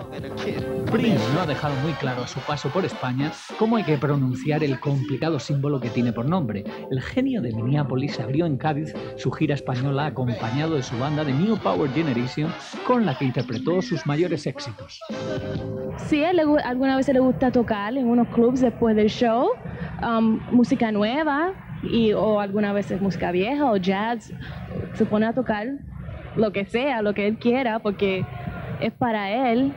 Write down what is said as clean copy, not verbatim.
Prince no ha dejado muy claro a su paso por España cómo hay que pronunciar el complicado símbolo que tiene por nombre. El genio de Minneapolis abrió en Cádiz su gira española acompañado de su banda de New Power Generation, con la que interpretó sus mayores éxitos. Sí, alguna vez le gusta tocar en unos clubs después del show, música nueva o alguna vez música vieja o jazz. Se pone a tocar lo que sea, lo que él quiera, porque es para él.